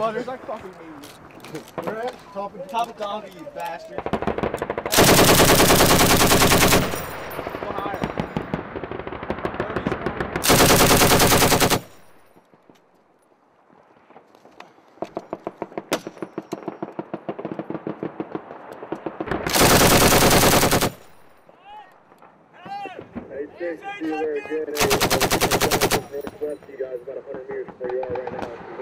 Butters, I fucking hate you. Where at? Top of donkey, you bastard. Go higher. Hey, Six, see you there again. Hey, northwest, you guys, about 100 meters from where you are right now.